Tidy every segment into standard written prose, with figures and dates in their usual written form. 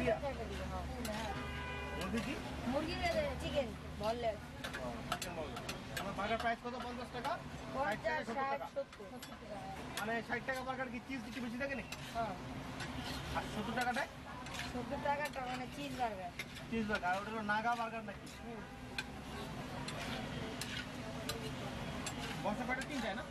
তেতুলিয়া মুরগি চিকেন বললে আমার বার্গার প্রাইস কত? 50 টাকা, 60 টাকা, 70 টাকা। মানে 60 টাকা বার্গার কি চিজ দিতে বেশি থাকে নাকি? হ্যাঁ। আর 70 টাকাটায় 70 টাকাটা মানে চিজ বার্গার। চিজ বার্গার, আর ওটা হলো নাগা বার্গার নাকি? বর্ষা প্যাকেট 3 চাই না?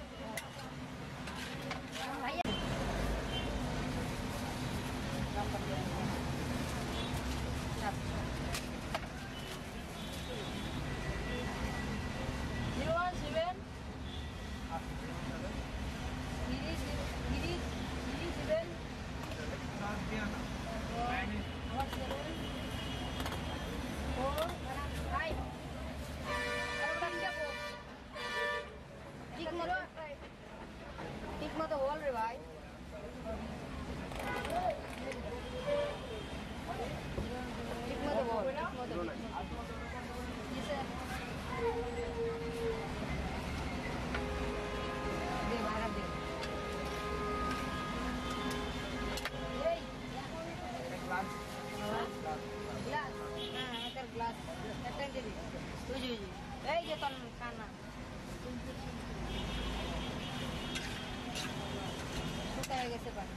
ঠিক মতো বল রে ভাই। ঠিক মতো বল, ঠিক মতো বল। দে ভাড়া দে। এই গ্লাস, গ্লাস, হ্যাঁ এটার গ্লাস একটা দে দি। বুঝি বুঝি। এই যে তোর খানা শুকায় গেছে পানি।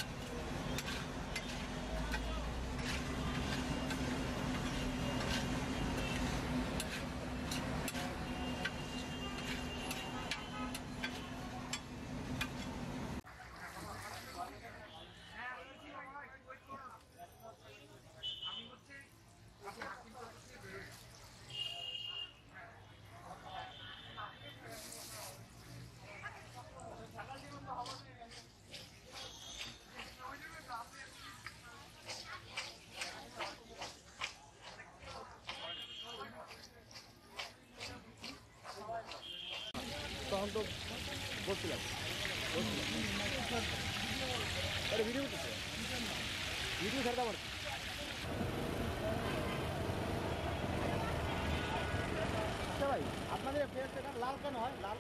তখন তো বলছিলাম ভিডিও করতেছে, ভিডিও ছাড়তে আমার ভাই। আপনাদের পেঁয়াজটা লাল কেন হয়? লাল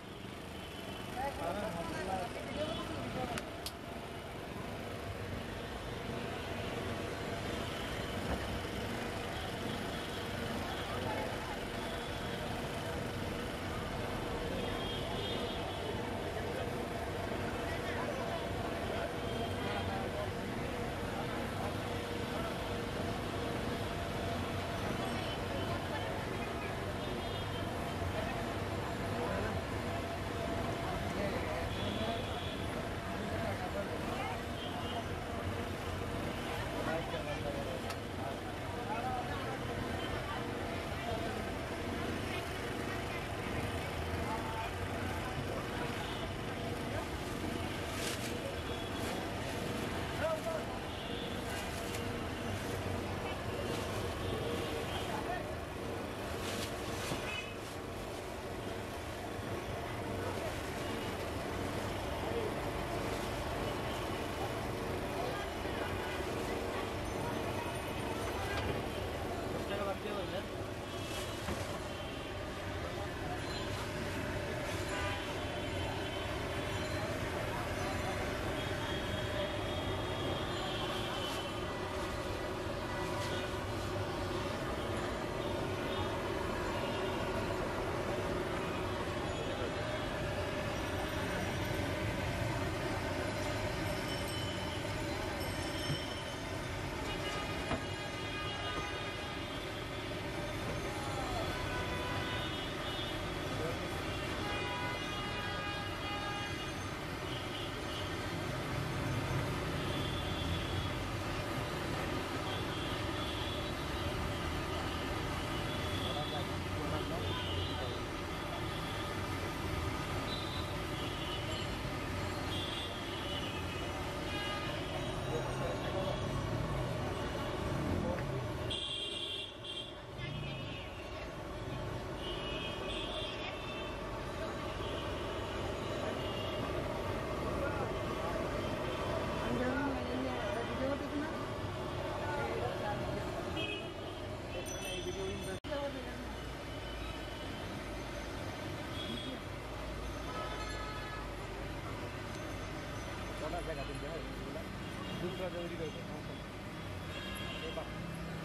জায়গা দিতে হয় দুটো তৈরি করবে।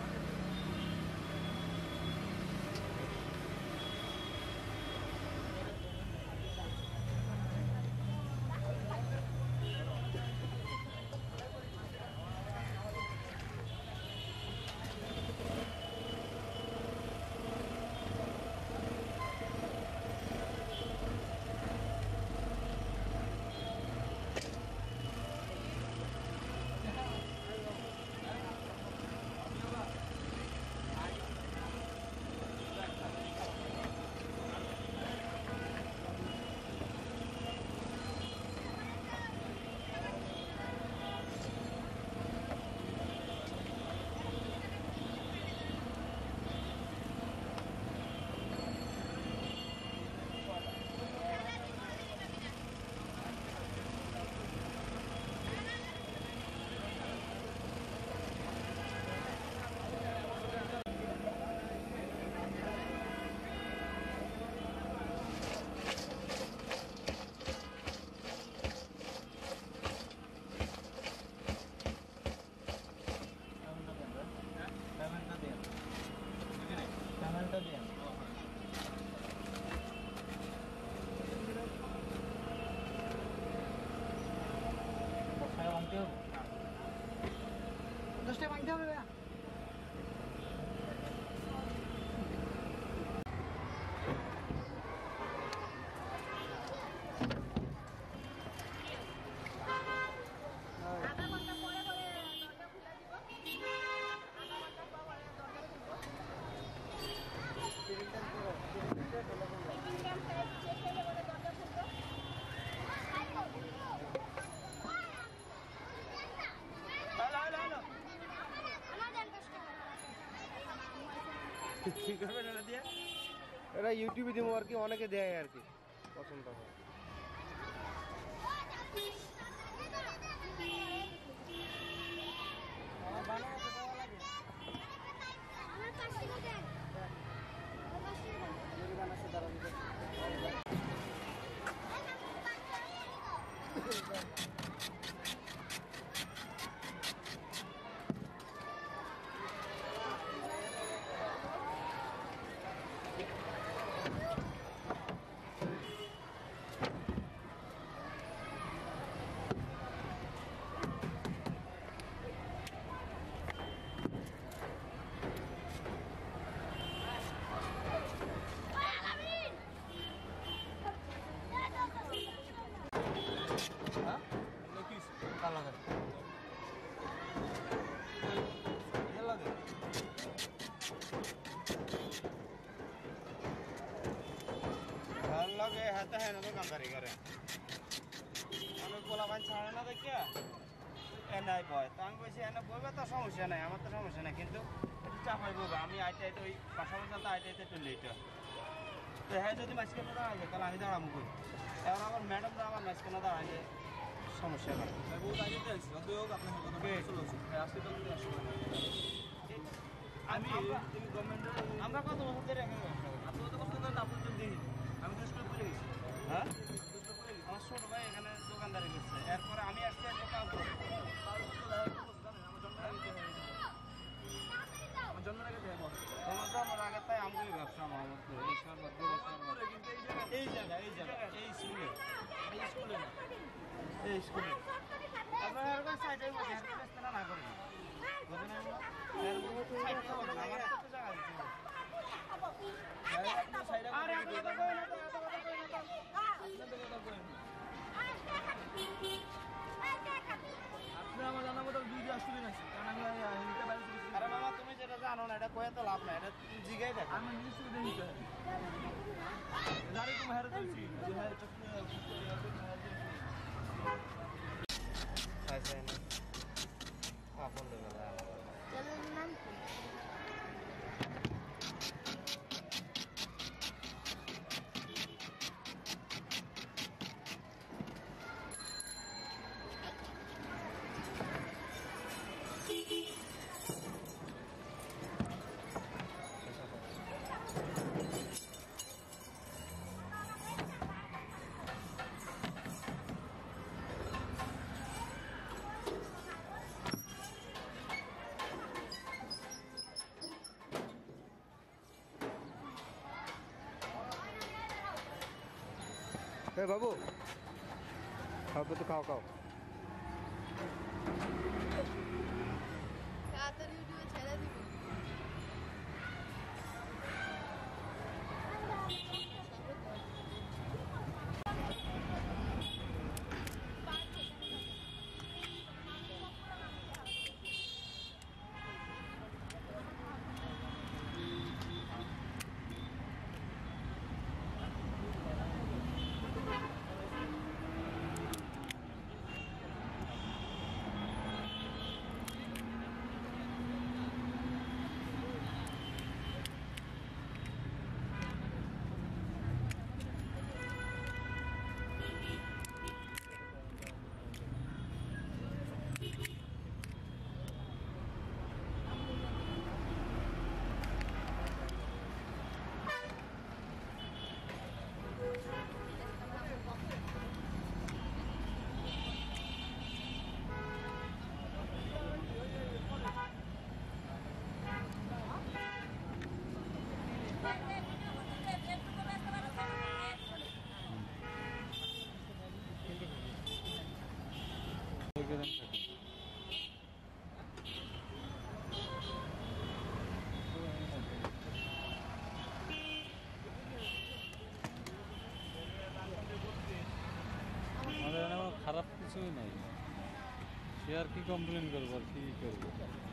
কি করবেন এটা দিয়ে? এটা ইউটিউবে দিব আর কি, অনেকে দেয় আর কি, পছন্দ হয়। লগে হাতে হয় না দোকানদারি করে আমি পোলা পান ছাড়ে না দেখিয়া এনাই বয় তো আমি বলছি এনে বইবে তো সমস্যা নাই, আমার তো সমস্যা নাই, কিন্তু একটু চাপাই বইবে। আমি আইতে আইতে ওই পাশাপাশি তো আইতে আইতে একটু লেট তো হ্যাঁ যদি মাঝখানে দাঁড়াই যায় তাহলে আমি দাঁড়াবো কই। এবার আমার ম্যাডামরা আমার মাঝখানে দাঁড়াইলে সমস্যা নাই। আমি আমরা কত বছর ধরে এখানে ব্যবসা করি? আপনি কত বছর ধরে আপনি দিই আমি তো স্কুলে পড়ে গেছি। হ্যাঁ আমার ছোট ভাই এখানে দোকানদারি করছে, এরপরে আমি আসছি একটা কাজ করবো। আমার জন্মের আগে তোমার জন্মের আগে তাই আমি ব্যবসা আমার এই জায়গায় এই স্কুলে এই স্কুলে আপনার এরকম সাইডে না করেন আরে মামা তুমি যেটা জানো না এটা কয়ে তো লাভ নাই, এটা জিগাই দেখো। আমি এ বাবু খাও তো, খাও খাও। তাড়াতাড়ি ভিডিও ছেড়ে দিবি। আমাদের খারাপ কিছুই নাই, সে আর কি কমপ্লেন করবো আর কি করবো।